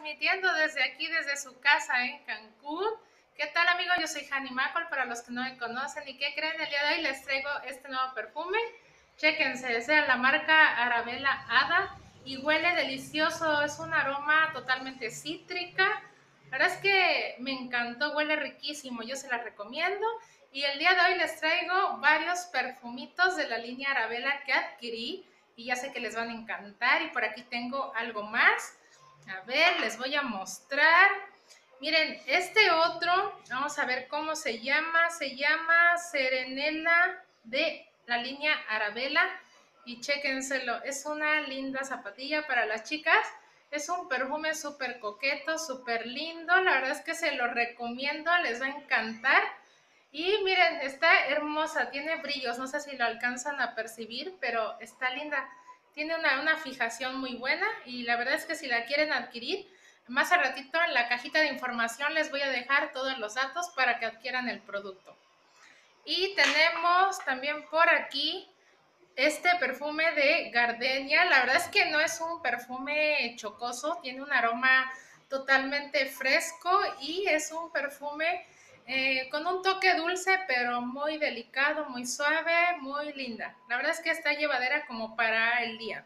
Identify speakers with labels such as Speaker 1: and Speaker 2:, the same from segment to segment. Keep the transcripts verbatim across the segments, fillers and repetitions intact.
Speaker 1: transmitiendo desde aquí, desde su casa en Cancún. ¿Qué tal, amigos? Yo soy Hani Macol, para los que no me conocen. ¿Y qué creen? El día de hoy les traigo este nuevo perfume. Chéquense, es de la marca Arabella Hada y huele delicioso. Es un aroma totalmente cítrica. La verdad es que me encantó, huele riquísimo. Yo se la recomiendo. Y el día de hoy les traigo varios perfumitos de la línea Arabella que adquirí y ya sé que les van a encantar. Y por aquí tengo algo más. A ver, les voy a mostrar. Miren, este otro, vamos a ver cómo se llama. Se llama Serenela de la línea Arabella. Y chéquenselo, es una linda zapatilla para las chicas. Es un perfume súper coqueto, súper lindo. La verdad es que se lo recomiendo, les va a encantar. Y miren, está hermosa, tiene brillos, no sé si lo alcanzan a percibir, pero está linda. Tiene una, una fijación muy buena y la verdad es que si la quieren adquirir, más al ratito en la cajita de información les voy a dejar todos los datos para que adquieran el producto. Y tenemos también por aquí este perfume de gardenia. La verdad es que no es un perfume chocoso, tiene un aroma totalmente fresco y es un perfume eh, con un toque dulce, pero muy delicado, muy suave, muy linda. La verdad es que está llevadera como para el día.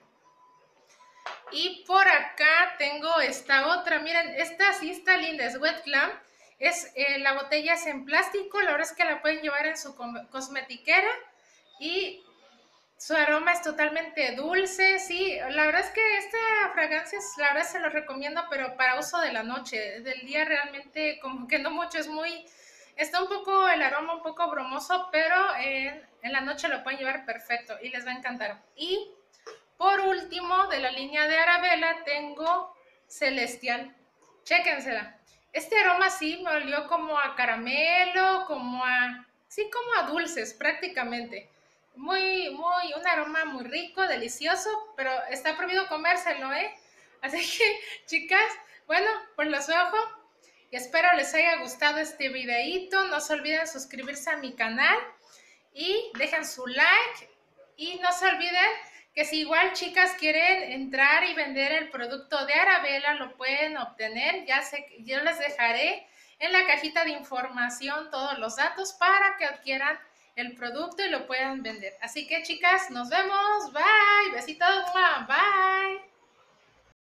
Speaker 1: Y por acá tengo esta otra, miren, esta sí está linda, es Wet Glam. Es, eh, la botella es en plástico, la verdad es que la pueden llevar en su cosmetiquera y su aroma es totalmente dulce, sí, la verdad es que esta fragancia, la verdad se lo recomiendo, pero para uso de la noche, del día realmente como que no mucho, es muy, está un poco el aroma un poco bromoso, pero en, en la noche lo pueden llevar perfecto y les va a encantar. Y por último, de la línea de Arabella tengo Celestial, chéquensela. Este aroma sí me olió como a caramelo, como a, sí, como a dulces prácticamente. Muy, muy, un aroma muy rico, delicioso, pero está prohibido comérselo, ¿eh? Así que, chicas, bueno, pues los dejo y espero les haya gustado este videíto. No se olviden suscribirse a mi canal y dejen su like y no se olviden que si igual chicas quieren entrar y vender el producto de Arabella, lo pueden obtener. Ya sé, yo les dejaré en la cajita de información todos los datos para que adquieran el producto y lo puedan vender. Así que chicas, nos vemos. Bye. Besitos. Bye.